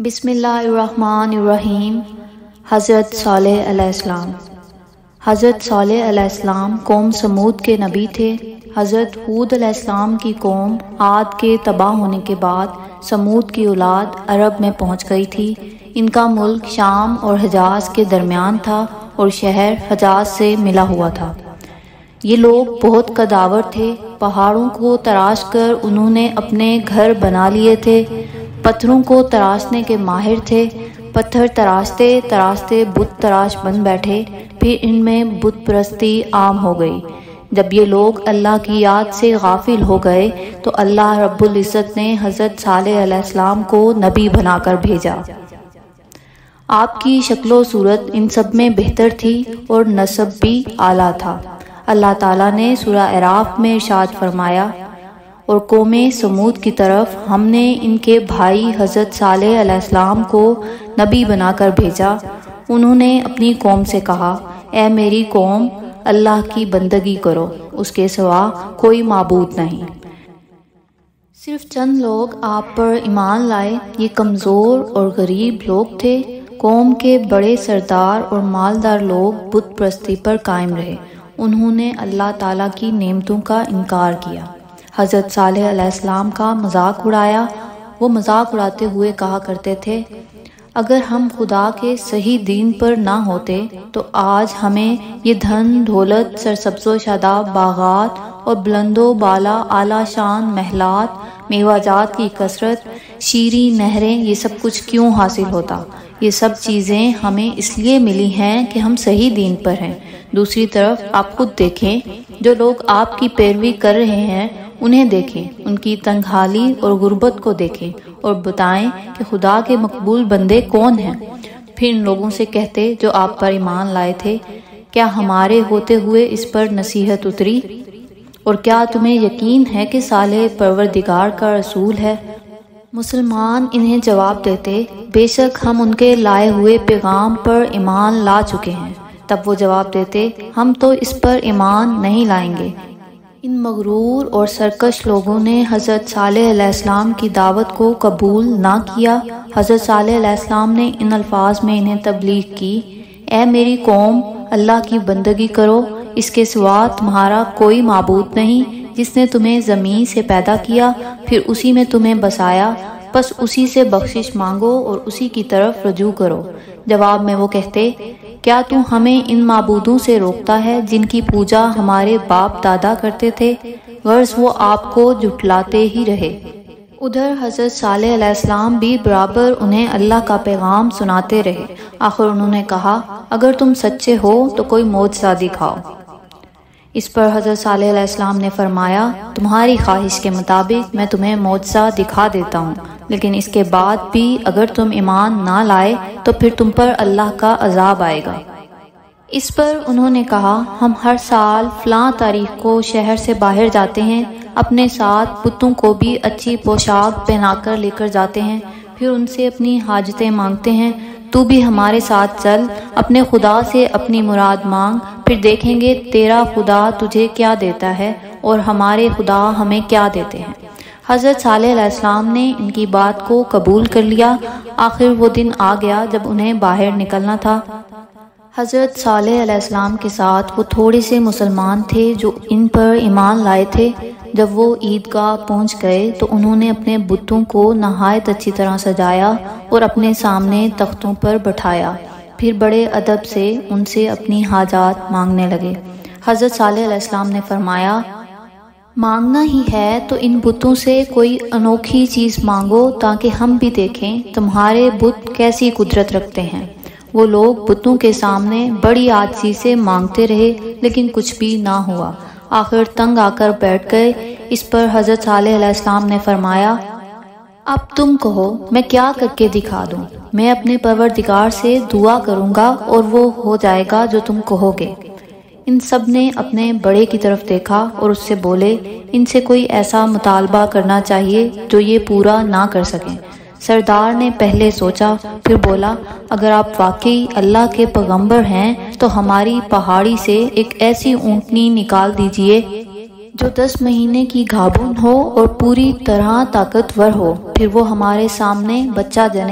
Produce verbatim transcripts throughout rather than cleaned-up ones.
بسم اللہ الرحمن الرحیم۔ حضرت صالح علیہ السلام۔ حضرت صالح علیہ السلام قوم سمود کے نبی تھے۔ حضرت ہود علیہ السلام کی قوم عاد کے تباہ ہونے کے بعد سمود کی اولاد عرب میں پہنچ گئی تھی۔ ان کا ملک شام اور حجاز کے درمیان تھا اور شہر حجاز سے ملا ہوا تھا۔ یہ لوگ بہت قداور تھے۔ پہاڑوں کو تراش کر انہوں نے اپنے گھر بنا لیے تھے۔ پتھروں کو تراشنے کے ماہر تھے۔ پتھر تراشتے تراشتے بت تراش بن بیٹھے، پھر ان میں بت پرستی عام ہو گئی۔ جب یہ لوگ اللہ کی یاد سے غافل ہو گئے تو اللہ رب العزت نے حضرت صالح علیہ السلام کو نبی بنا کر بھیجا۔ آپ کی شکل و صورت ان سب میں بہتر تھی اور نسب بھی اعلیٰ تھا۔ اللہ تعالیٰ نے سورہ اعراف میں ارشاد فرمایا، اور قوم سمود کی طرف ہم نے ان کے بھائی حضرت صالح علیہ السلام کو نبی بنا کر بھیجا۔ انہوں نے اپنی قوم سے کہا، اے میری قوم، اللہ کی بندگی کرو، اس کے سوا کوئی معبود نہیں۔ صرف چند لوگ آپ پر ایمان لائے۔ یہ کمزور اور غریب لوگ تھے۔ قوم کے بڑے سردار اور مالدار لوگ بت پرستی پر قائم رہے۔ انہوں نے اللہ تعالیٰ کی نعمتوں کا انکار کیا، حضرت صالح علیہ السلام کا مذاق اڑایا۔ وہ مذاق اڑاتے ہوئے کہا کرتے تھے، اگر ہم خدا کے صحیح دین پر نہ ہوتے تو آج ہمیں یہ دھن دولت، سرسبز و شاداب باغات اور بلند و بالا اعلیٰ شان محلات، میوہ جات کی کثرت، شیریں نہریں، یہ سب کچھ کیوں حاصل ہوتا؟ یہ سب چیزیں ہمیں اس لیے ملی ہیں کہ ہم صحیح دین پر ہیں۔ دوسری طرف آپ خود دیکھیں، جو لوگ آپ کی پیروی کر رہے ہیں انہیں دیکھیں، ان کی تنگ حالی اور غربت کو دیکھیں اور بتائیں کہ خدا کے مقبول بندے کون ہیں۔ پھر ان لوگوں سے کہتے جو آپ پر ایمان لائے تھے، کیا ہمارے ہوتے ہوئے اس پر نصیحت اتری؟ اور کیا تمہیں یقین ہے کہ صالح پروردگار کا رسول ہے؟ مسلمان انہیں جواب دیتے، بے شک ہم ان کے لائے ہوئے پیغام پر ایمان لا چکے ہیں۔ تب وہ جواب دیتے، ہم تو اس پر ایمان نہیں لائیں گے۔ ان مغرور اور سرکش لوگوں نے حضرت صالح علیہ السلام کی دعوت کو قبول نہ کیا۔ حضرت صالح علیہ السلام نے ان الفاظ میں انہیں تبلیغ کی، اے میری قوم، اللہ کی بندگی کرو، اس کے سوا تمہارا کوئی معبود نہیں، جس نے تمہیں زمین سے پیدا کیا، پھر اسی میں تمہیں بسایا، بس اسی سے بخشش مانگو اور اسی کی طرف رجوع کرو۔ جواب میں وہ کہتے، کیا تو ہمیں ان معبودوں سے روکتا ہے جن کی پوجا ہمارے باپ دادا کرتے تھے؟ غرض وہ آپ کو جھٹلاتے ہی رہے۔ ادھر حضرت صالح علیہ السلام بھی برابر انہیں اللہ کا پیغام سناتے رہے۔ آخر انہوں نے کہا، اگر تم سچے ہو تو کوئی معجزہ دکھاؤ۔ اس پر حضرت صالح علیہ السلام نے فرمایا، تمہاری خواہش کے مطابق میں تمہیں معجزہ دکھا دیتا ہوں، لیکن اس کے بعد بھی اگر تم ایمان نہ لائے تو پھر تم پر اللہ کا عذاب آئے گا۔ اس پر انہوں نے کہا، ہم ہر سال فلاں تاریخ کو شہر سے باہر جاتے ہیں، اپنے ساتھ بتوں کو بھی اچھی پوشاک پہنا کر لے کر جاتے ہیں، پھر ان سے اپنی حاجتیں مانگتے ہیں۔ تو بھی ہمارے ساتھ چل، اپنے خدا سے اپنی مراد مانگ، پھر دیکھیں گے تیرا خدا تجھے کیا دیتا ہے اور ہمارے خدا ہمیں کیا دیتے ہیں۔ حضرت صالح علیہ السلام نے ان کی بات کو قبول کر لیا۔ آخر وہ دن آ گیا جب انہیں باہر نکلنا تھا۔ حضرت صالح علیہ السلام کے ساتھ وہ تھوڑے سے مسلمان تھے جو ان پر ایمان لائے تھے۔ جب وہ عیدگاہ پہنچ گئے تو انہوں نے اپنے بتوں کو نہایت اچھی طرح سجایا اور اپنے سامنے تختوں پر بٹھایا، پھر بڑے ادب سے ان سے اپنی حاجات مانگنے لگے۔ حضرت صالح علیہ السلام نے فرمایا، مانگنا ہی ہے تو ان بتوں سے کوئی انوکھی چیز مانگو تاکہ ہم بھی دیکھیں تمہارے بت کیسی قدرت رکھتے ہیں۔ وہ لوگ بتوں کے سامنے بڑی عاجزی سے مانگتے رہے لیکن کچھ بھی نہ ہوا۔ آخر تنگ آ کر بیٹھ گئے۔ اس پر حضرت صالح علیہ السلام نے فرمایا، اب تم کہو میں کیا کر کے دکھا دوں؟ میں اپنے پروردگار سے دعا کروں گا اور وہ ہو جائے گا جو تم کہو گے۔ ان سب نے اپنے بڑے کی طرف دیکھا اور اس سے بولے، ان سے کوئی ایسا مطالبہ کرنا چاہیے جو یہ پورا نہ کر سکیں۔ سردار نے پہلے سوچا، پھر بولا، اگر آپ واقعی اللہ کے پیغمبر ہیں تو ہماری پہاڑی سے ایک ایسی اونٹنی نکال دیجئے جو دس مہینے کی گھابن ہو اور پوری طرح طاقتور ہو، پھر وہ ہمارے سامنے بچہ جنے،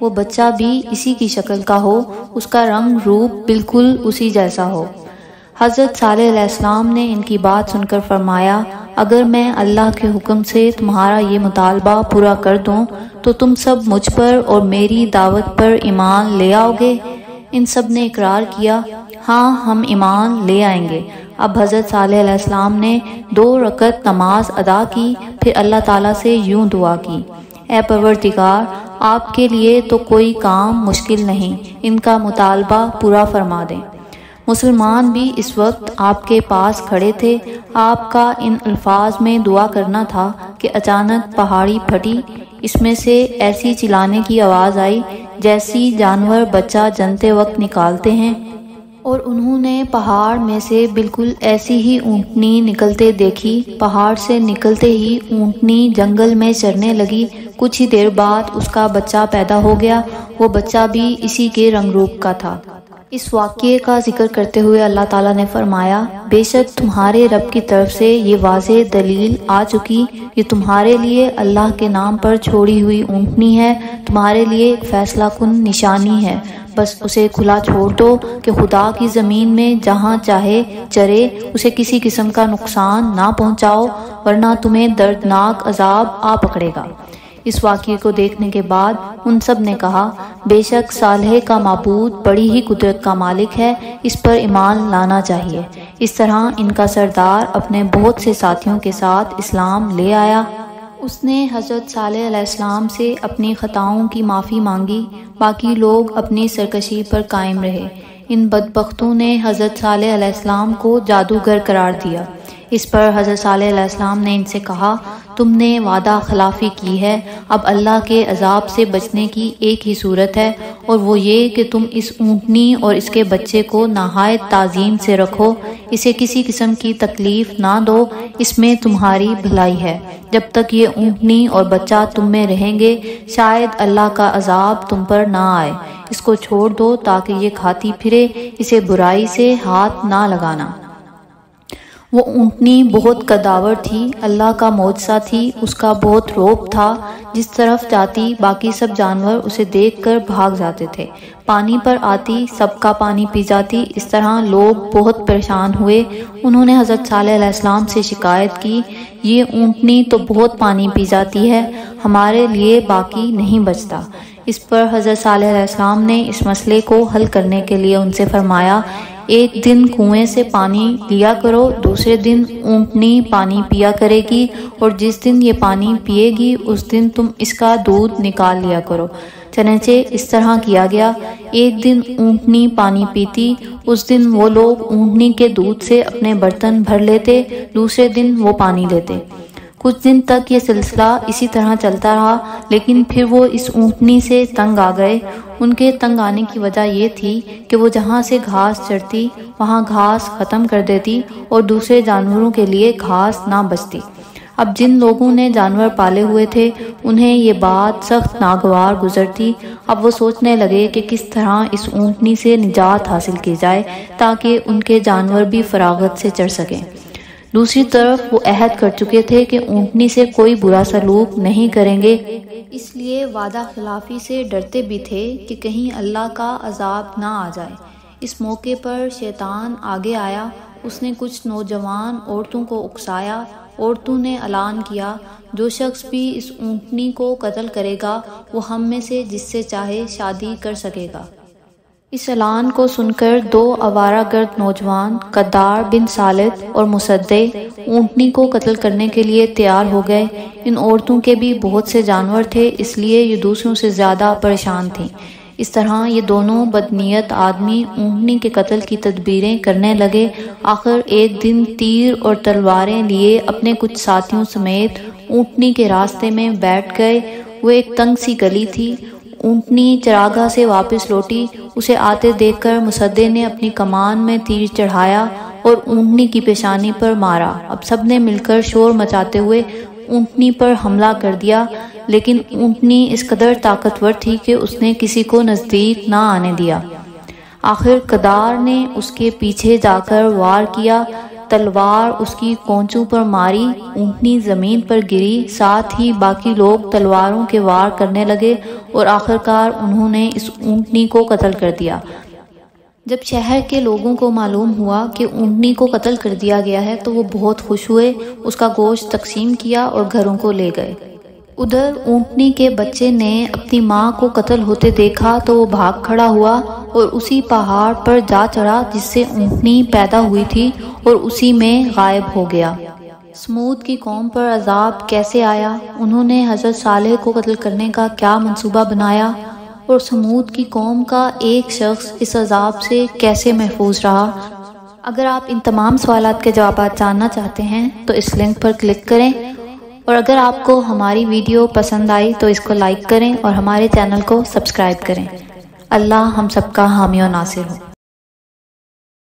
وہ بچہ بھی اسی کی شکل کا ہو، اس کا رنگ روپ بالکل اسی جیسا ہو۔ حضرت صالح علیہ السلام نے ان کی بات سن کر فرمایا، اگر میں اللہ کے حکم سے تمہارا یہ مطالبہ پورا کر دوں تو تم سب مجھ پر اور میری دعوت پر ایمان لے آؤ گے؟ ان سب نے اقرار کیا، ہاں ہم ایمان لے آئیں گے۔ اب حضرت صالح علیہ السلام نے دو رکعت نماز ادا کی، پھر اللہ تعالیٰ سے یوں دعا کی، اے پروردگار، آپ کے لیے تو کوئی کام مشکل نہیں، ان کا مطالبہ پورا فرما دیں۔ مسلمان بھی اس وقت آپ کے پاس کھڑے تھے۔ آپ کا ان الفاظ میں دعا کرنا تھا کہ اچانک پہاڑی پھٹی، اس میں سے ایسی چلانے کی آواز آئی جیسی جانور بچہ جنتے وقت نکالتے ہیں، اور انہوں نے پہاڑ میں سے بالکل ایسی ہی اونٹنی نکلتے دیکھی۔ پہاڑ سے نکلتے ہی اونٹنی جنگل میں چرنے لگی۔ کچھ ہی دیر بعد اس کا بچہ پیدا ہو گیا، وہ بچہ بھی اسی کے رنگ روپ کا تھا۔ اس واقعے کا ذکر کرتے ہوئے اللہ تعالیٰ نے فرمایا، بے شک تمہارے رب کی طرف سے یہ واضح دلیل آ چکی، یہ تمہارے لیے اللہ کے نام پر چھوڑی ہوئی اونٹنی ہے، تمہارے لیے ایک فیصلہ کن نشانی ہے، بس اسے کھلا چھوڑ دو کہ خدا کی زمین میں جہاں چاہے چرے، اسے کسی قسم کا نقصان نہ پہنچاؤ ورنہ تمہیں دردناک عذاب آ پکڑے گا۔ اس واقعے کو دیکھنے کے بعد ان سب نے کہا، بے شک صالح کا معبود بڑی ہی قدرت کا مالک ہے، اس پر ایمان لانا چاہیے۔ اس طرح ان کا سردار اپنے بہت سے ساتھیوں کے ساتھ اسلام لے آیا۔ اس نے حضرت صالح علیہ السلام سے اپنی خطاؤں کی معافی مانگی، باقی لوگ اپنی سرکشی پر قائم رہے۔ ان بدبختوں نے حضرت صالح علیہ السلام کو جادوگر قرار دیا۔ اس پر حضرت صالح علیہ السلام نے ان سے کہا، تم نے وعدہ خلافی کی ہے، اب اللہ کے عذاب سے بچنے کی ایک ہی صورت ہے، اور وہ یہ کہ تم اس اونٹنی اور اس کے بچے کو نہایت تعظیم سے رکھو، اسے کسی قسم کی تکلیف نہ دو، اس میں تمہاری بھلائی ہے۔ جب تک یہ اونٹنی اور بچہ تم میں رہیں گے شاید اللہ کا عذاب تم پر نہ آئے، اس کو چھوڑ دو تاکہ یہ کھاتی پھرے، اسے برائی سے ہاتھ نہ لگانا۔ وہ اونٹنی بہت قداور تھی، اللہ کا معجزہ تھی، اس کا بہت روب تھا، جس طرف جاتی باقی سب جانور اسے دیکھ کر بھاگ جاتے تھے، پانی پر آتی سب کا پانی پی جاتی۔ اس طرح لوگ بہت پریشان ہوئے۔ انہوں نے حضرت صالح علیہ السلام سے شکایت کی، یہ اونٹنی تو بہت پانی پی جاتی ہے، ہمارے لیے باقی نہیں بچتا۔ اس پر حضرت صالح علیہ السلام نے اس مسئلے کو حل کرنے کے لیے ان سے فرمایا، ایک دن کنویں سے پانی لیا کرو، دوسرے دن اونٹنی پانی پیا کرے گی، اور جس دن یہ پانی پیے گی اس دن تم اس کا دودھ نکال لیا کرو۔ چنانچہ اس طرح کیا گیا۔ ایک دن اونٹنی پانی پیتی، اس دن وہ لوگ اونٹنی کے دودھ سے اپنے برتن بھر لیتے، دوسرے دن وہ پانی لیتے۔ کچھ دن تک یہ سلسلہ اسی طرح چلتا رہا، لیکن پھر وہ اس اونٹنی سے تنگ آ گئے۔ ان کے تنگ آنے کی وجہ یہ تھی کہ وہ جہاں سے گھاس چرتی وہاں گھاس ختم کر دیتی اور دوسرے جانوروں کے لیے گھاس نہ بچتی۔ اب جن لوگوں نے جانور پالے ہوئے تھے انہیں یہ بات سخت ناگوار گزرتی۔ اب وہ سوچنے لگے کہ کس طرح اس اونٹنی سے نجات حاصل کی جائے تاکہ ان کے جانور بھی فراغت سے چر سکیں۔ دوسری طرف وہ عہد کر چکے تھے کہ اونٹنی سے کوئی برا سلوک نہیں کریں گے، اس لیے وعدہ خلافی سے ڈرتے بھی تھے کہ کہیں اللہ کا عذاب نہ آ جائے۔ اس موقع پر شیطان آگے آیا، اس نے کچھ نوجوان عورتوں کو اکسایا۔ عورتوں نے اعلان کیا، جو شخص بھی اس اونٹنی کو قتل کرے گا وہ ہم میں سے جس سے چاہے شادی کر سکے گا۔ اس اعلان کو سن کر دو آوارہ گرد نوجوان قدار بن صالح اور مصدع اونٹنی کو قتل کرنے کے لیے تیار ہو گئے۔ ان عورتوں کے بھی بہت سے جانور تھے، اس لیے یہ دوسروں سے زیادہ پریشان تھیں۔ اس طرح یہ دونوں بدنیت آدمی اونٹنی کے قتل کی تدبیریں کرنے لگے۔ آخر ایک دن تیر اور تلواریں لیے اپنے کچھ ساتھیوں سمیت اونٹنی کے راستے میں بیٹھ گئے۔ وہ ایک تنگ سی گلی تھی۔ اونٹنی چراگاہ سے واپس لوٹی، اسے آتے دیکھ کر مصدع نے اپنی کمان میں تیر چڑھایا اور اونٹنی کی پیشانی پر مارا۔ اب سب نے مل کر شور مچاتے ہوئے اونٹنی پر حملہ کر دیا، لیکن اونٹنی اس قدر طاقتور تھی کہ اس نے کسی کو نزدیک نہ آنے دیا۔ آخر قدار نے اس کے پیچھے جا کر وار کیا۔ تلوار اس کی کونچوں پر ماری، اونٹنی زمین پر گری، ساتھ ہی باقی لوگ تلواروں کے وار کرنے لگے اور آخرکار انہوں نے اس اونٹنی کو قتل کر دیا۔ جب شہر کے لوگوں کو معلوم ہوا کہ اونٹنی کو قتل کر دیا گیا ہے تو وہ بہت خوش ہوئے، اس کا گوشت تقسیم کیا اور گھروں کو لے گئے۔ ادھر اونٹنی کے بچے نے اپنی ماں کو قتل ہوتے دیکھا تو وہ بھاگ کھڑا ہوا اور اسی پہاڑ پر جا چڑھا جس سے اونٹنی پیدا ہوئی تھی اور اسی میں غائب ہو گیا۔ سمود کی قوم پر عذاب کیسے آیا، انہوں نے حضرت صالح کو قتل کرنے کا کیا منصوبہ بنایا، اور سمود کی قوم کا ایک شخص اس عذاب سے کیسے محفوظ رہا۔ اگر آپ ان تمام سوالات کے جوابات جاننا چاہتے ہیں تو اس لنک پر کلک کریں، اور اگر آپ کو ہماری ویڈیو پسند آئی تو اس کو لائک کریں اور ہمارے چینل کو سبسکرائب کریں۔ اللہ ہم سب کا حامی و ناصر ہو۔